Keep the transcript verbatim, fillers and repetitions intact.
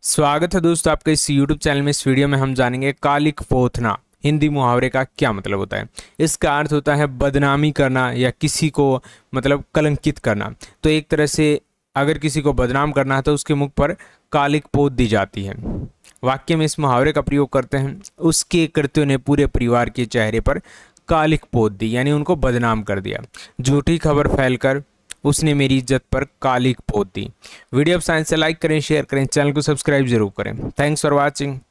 स्वागत है दोस्तों आपके इस यूट्यूब चैनल में। इस वीडियो में हम जानेंगे कालिक पोथना हिंदी मुहावरे का क्या मतलब होता है। इसका अर्थ होता है बदनामी करना या किसी को मतलब कलंकित करना। तो एक तरह से अगर किसी को बदनाम करना है तो उसके मुख पर कालिक पोत दी जाती है। वाक्य में इस मुहावरे का प्रयोग करते हैं, उसके कृत्यों ने पूरे परिवार के चेहरे पर कालिक पोत दी, यानी उनको बदनाम कर दिया। झूठी खबर फैलकर उसने मेरी इज्जत पर कालिक पोत दी। वीडियो अब साइंस से लाइक करें, शेयर करें, चैनल को सब्सक्राइब जरूर करें। Thanks for watching.